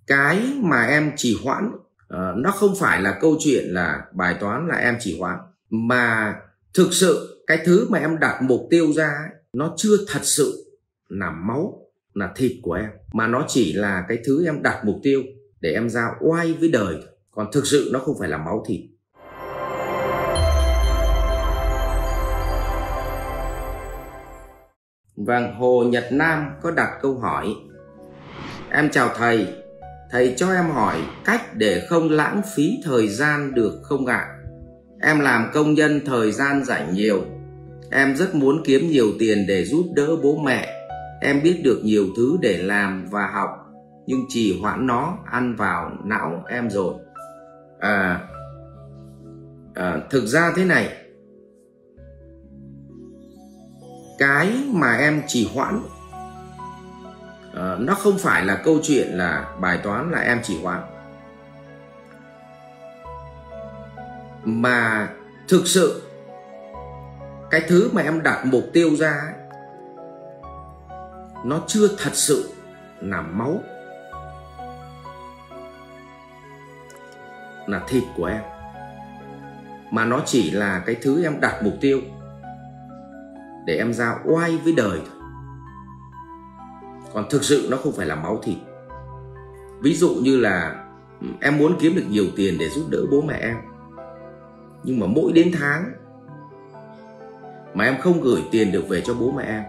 Cái mà em trì hoãn nó không phải là câu chuyện là bài toán là em trì hoãn, mà thực sự cái thứ mà em đặt mục tiêu ra ấy, nó chưa thật sự là máu, là thịt của em, mà nó chỉ là cái thứ em đặt mục tiêu để em ra oai với đời. Còn thực sự nó không phải là máu thịt. Vâng, Hồ Nhật Nam có đặt câu hỏi: em chào thầy, thầy cho em hỏi cách để không lãng phí thời gian được không ạ? Em làm công nhân, thời gian rảnh nhiều, em rất muốn kiếm nhiều tiền để giúp đỡ bố mẹ. Em biết được nhiều thứ để làm và học, nhưng trì hoãn nó ăn vào não em rồi. Thực ra thế này, cái mà em trì hoãn nó không phải là câu chuyện là bài toán là em trì hoãn, mà thực sự cái thứ mà em đặt mục tiêu ra ấy, nó chưa thật sự là máu, là thịt của em, mà nó chỉ là cái thứ em đặt mục tiêu để em ra oai với đời thôi. Còn thực sự nó không phải là máu thịt. Ví dụ như là em muốn kiếm được nhiều tiền để giúp đỡ bố mẹ em, nhưng mà mỗi đến tháng mà em không gửi tiền được về cho bố mẹ em,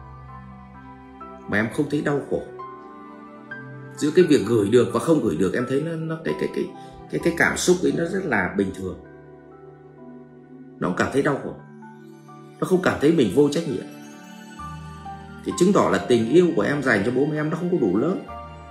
mà em không thấy đau khổ. Giữa cái việc gửi được và không gửi được, em thấy nó cái cảm xúc ấy nó rất là bình thường. Nó không cảm thấy đau khổ, nó không cảm thấy mình vô trách nhiệm, thì chứng tỏ là tình yêu của em dành cho bố mẹ em nó không có đủ lớn.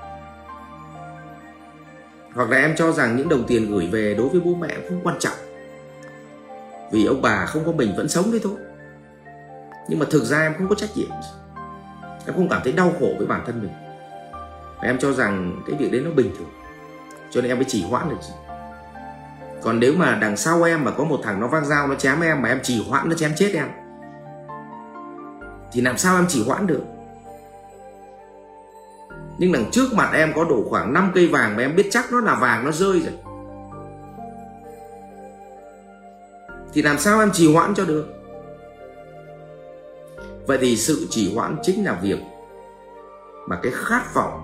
Hoặc là em cho rằng những đồng tiền gửi về đối với bố mẹ em không quan trọng, vì ông bà không có mình vẫn sống đấy thôi. Nhưng mà thực ra em không có trách nhiệm, em không cảm thấy đau khổ với bản thân mình, và em cho rằng cái việc đấy nó bình thường, cho nên em mới trì hoãn được. Còn nếu mà đằng sau em mà có một thằng nó vác dao nó chém em, mà em trì hoãn nó chém chết em, thì làm sao em trì hoãn được? Nhưng đằng trước mặt em có đổ khoảng 5 cây vàng mà em biết chắc nó là vàng, nó rơi rồi, thì làm sao em trì hoãn cho được? Vậy thì sự trì hoãn chính là việc mà cái khát vọng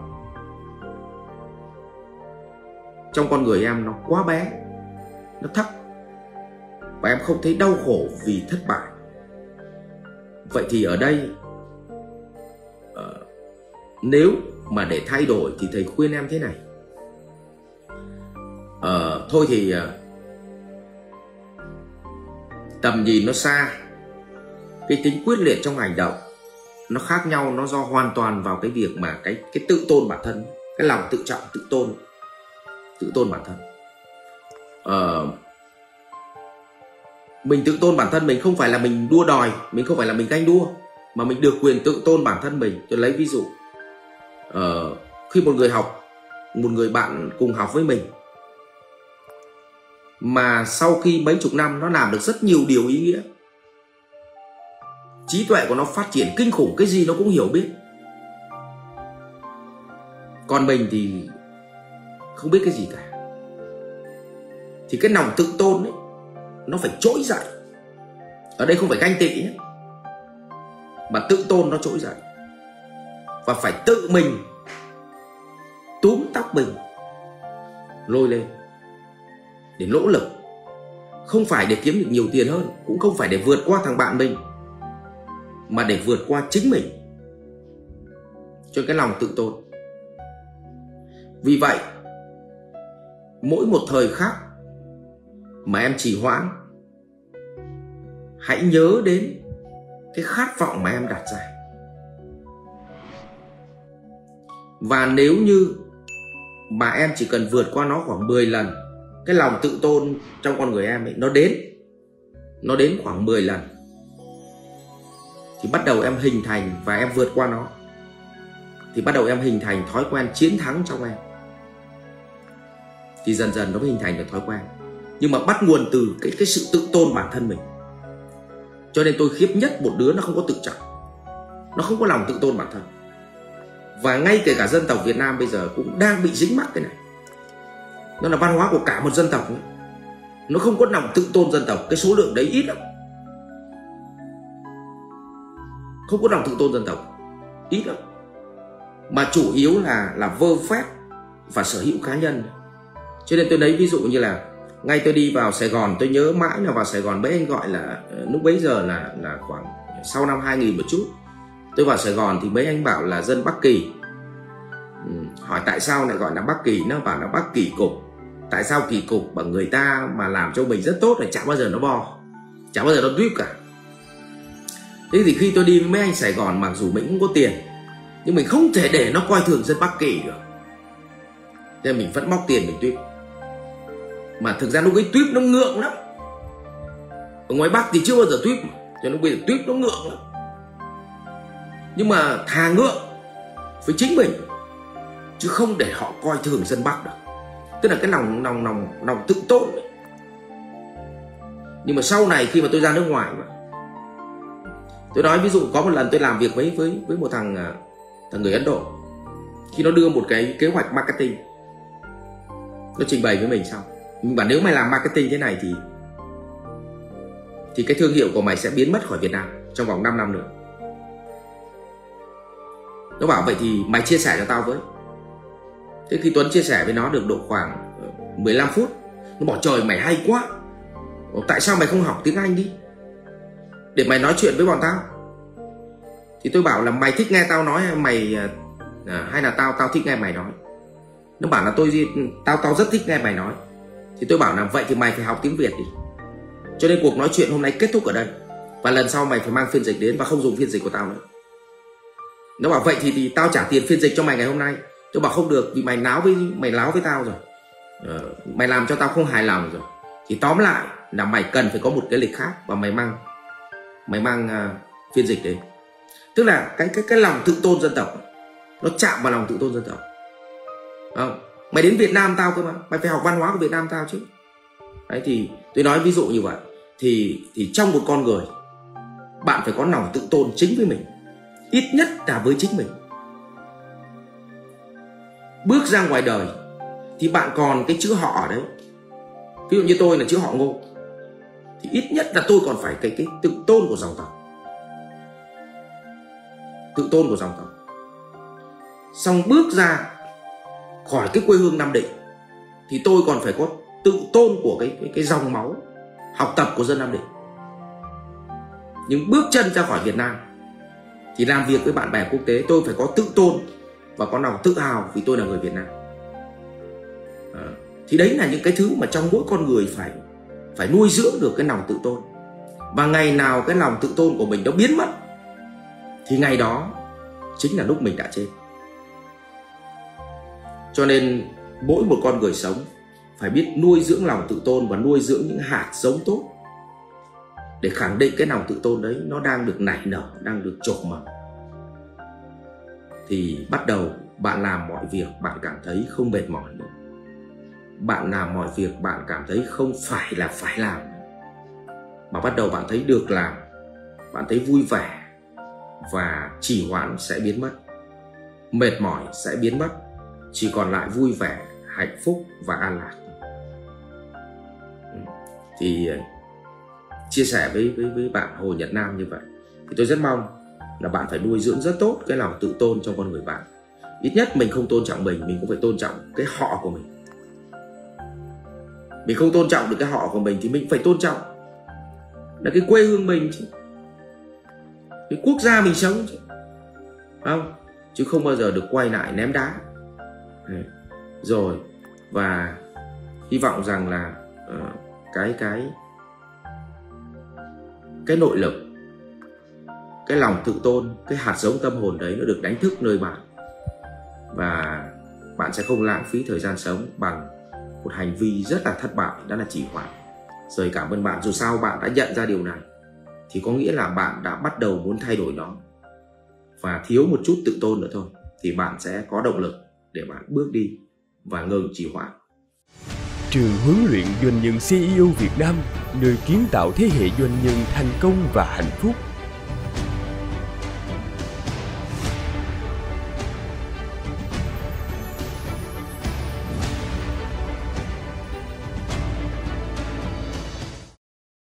trong con người em nó quá bé, nó thấp, và em không thấy đau khổ vì thất bại. Vậy thì ở đây nếu mà để thay đổi thì thầy khuyên em thế này. Thôi thì tầm nhìn nó xa, cái tính quyết liệt trong hành động nó khác nhau, nó do hoàn toàn vào cái việc mà cái tự tôn bản thân, cái lòng tự trọng, tự tôn bản thân. Mình tự tôn bản thân mình không phải là mình đua đòi, mình không phải là mình ganh đua, mà mình được quyền tự tôn bản thân mình. Tôi lấy ví dụ, khi một người bạn cùng học với mình, mà sau khi mấy chục năm nó làm được rất nhiều điều ý nghĩa, trí tuệ của nó phát triển kinh khủng, cái gì nó cũng hiểu biết. Còn mình thì không biết cái gì cả. Thì cái lòng tự tôn ấy, nó phải trỗi dậy. Ở đây không phải ganh tị nhé, mà tự tôn nó trỗi dậy, và phải tự mình túm tóc mình lôi lên để nỗ lực. Không phải để kiếm được nhiều tiền hơn, cũng không phải để vượt qua thằng bạn mình, mà để vượt qua chính mình, cho cái lòng tự tôn. Vì vậy, mỗi một thời khắc mà em trì hoãn, hãy nhớ đến cái khát vọng mà em đặt ra. Và nếu như mà em chỉ cần vượt qua nó khoảng 10 lần, cái lòng tự tôn trong con người em ấy, nó đến khoảng 10 lần, thì bắt đầu em hình thành, và em vượt qua nó, thì bắt đầu em hình thành thói quen chiến thắng trong em. Thì dần dần nó mới hình thành được thói quen. Nhưng mà bắt nguồn từ cái sự tự tôn bản thân mình. Cho nên tôi khiếp nhất một đứa nó không có tự trọng, nó không có lòng tự tôn bản thân. Và ngay kể cả dân tộc Việt Nam bây giờ cũng đang bị dính mắc cái này. Nó là văn hóa của cả một dân tộc ấy. Nó không có lòng tự tôn dân tộc. Cái số lượng đấy ít lắm. Không có lòng tự tôn dân tộc, ít lắm. Mà chủ yếu là vơ phép và sở hữu cá nhân. Cho nên tôi lấy ví dụ như là ngay tôi đi vào Sài Gòn, tôi nhớ mãi là vào Sài Gòn mấy anh gọi là lúc bấy giờ là khoảng sau năm 2000 một chút. Tôi vào Sài Gòn thì mấy anh bảo là dân Bắc Kỳ. Hỏi tại sao lại gọi là Bắc Kỳ, nó bảo là Bắc Kỳ cục. Tại sao kỳ cục? Bởi người ta mà làm cho mình rất tốt là chẳng bao giờ nó bo, chẳng bao giờ nó tuyếp cả. Thế thì khi tôi đi với mấy anh Sài Gòn, mặc dù mình cũng có tiền nhưng mình không thể để nó coi thường dân Bắc Kỳ được, nên mình vẫn móc tiền mình tuyếp. Mà thực ra lúc ấy tuyếp nó ngượng lắm. Ở ngoài Bắc thì chưa bao giờ tuyếp, cho nên bây giờ tuyếp nó ngượng lắm. Nhưng mà thà ngượng với chính mình, chứ không để họ coi thường dân Bắc được. Tức là cái lòng tự tôn ấy. Nhưng mà sau này khi mà tôi ra nước ngoài mà, tôi nói ví dụ có một lần tôi làm việc với một thằng người Ấn Độ. Khi nó đưa một cái kế hoạch marketing, nó trình bày với mình xong, mình bảo nếu mày làm marketing thế này thì cái thương hiệu của mày sẽ biến mất khỏi Việt Nam trong vòng 5 năm nữa. Nó bảo vậy thì mày chia sẻ cho tao với. Thế khi Tuấn chia sẻ với nó được độ khoảng 15 phút, nó bảo trời mày hay quá, tại sao mày không học tiếng Anh đi để mày nói chuyện với bọn tao. Thì tôi bảo là mày thích nghe tao nói hay là tao thích nghe mày nói. Nó bảo là tao rất thích nghe mày nói. Thì tôi bảo là vậy thì mày phải học tiếng Việt đi. Cho nên cuộc nói chuyện hôm nay kết thúc ở đây, và lần sau mày phải mang phiên dịch đến và không dùng phiên dịch của tao nữa. Nó bảo vậy thì tao trả tiền phiên dịch cho mày ngày hôm nay. Tôi bảo không được, vì mày láo với tao rồi, mày làm cho tao không hài lòng rồi. Thì tóm lại là mày cần phải có một cái lịch khác và mày mang phiên dịch đến. Tức là cái lòng tự tôn dân tộc nó chạm vào lòng tự tôn dân tộc. Không, mày đến Việt Nam tao cơ mà, mày phải học văn hóa của Việt Nam tao chứ. Đấy, thì tôi nói ví dụ như vậy. Thì trong một con người, bạn phải có lòng tự tôn chính với mình, ít nhất là với chính mình. Bước ra ngoài đời thì bạn còn cái chữ họ ở đấy. Ví dụ như tôi là chữ họ Ngô, thì ít nhất là tôi còn phải cái tự tôn của dòng tộc. Tự tôn của dòng tộc. Xong bước ra khỏi cái quê hương Nam Định thì tôi còn phải có tự tôn của cái dòng máu học tập của dân Nam Định. Nhưng bước chân ra khỏi Việt Nam thì làm việc với bạn bè quốc tế, tôi phải có tự tôn và có lòng tự hào vì tôi là người Việt Nam. Thì đấy là những cái thứ mà trong mỗi con người phải nuôi dưỡng được cái lòng tự tôn. Và ngày nào cái lòng tự tôn của mình nó biến mất thì ngày đó chính là lúc mình đã chết. Cho nên mỗi một con người sống phải biết nuôi dưỡng lòng tự tôn và nuôi dưỡng những hạt giống tốt để khẳng định cái lòng tự tôn đấy nó đang được nảy nở, đang được trổ mầm. Thì bắt đầu bạn làm mọi việc bạn cảm thấy không mệt mỏi nữa. Bạn làm mọi việc bạn cảm thấy không phải là phải làm, mà bắt đầu bạn thấy được làm, bạn thấy vui vẻ, và trì hoãn sẽ biến mất, mệt mỏi sẽ biến mất, chỉ còn lại vui vẻ, hạnh phúc và an lạc. Thì chia sẻ với bạn Hồ Nhật Nam như vậy, thì tôi rất mong là bạn phải nuôi dưỡng rất tốt cái lòng tự tôn trong con người bạn. Ít nhất mình không tôn trọng mình cũng phải tôn trọng cái họ của mình. Mình không tôn trọng được cái họ của mình thì mình phải tôn trọng là cái quê hương mình chứ, cái quốc gia mình sống chứ, không? Chứ không bao giờ được quay lại ném đá. Rồi, và hy vọng rằng là cái nội lực, cái lòng tự tôn, cái hạt giống tâm hồn đấy nó được đánh thức nơi bạn, và bạn sẽ không lãng phí thời gian sống bằng một hành vi rất là thất bại, đó là trì hoãn. Rồi cảm ơn bạn, dù sao bạn đã nhận ra điều này thì có nghĩa là bạn đã bắt đầu muốn thay đổi nó, và thiếu một chút tự tôn nữa thôi thì bạn sẽ có động lực để bạn bước đi và ngừng trì hoãn. Trường huấn luyện doanh nhân CEO Việt Nam, nơi kiến tạo thế hệ doanh nhân thành công và hạnh phúc.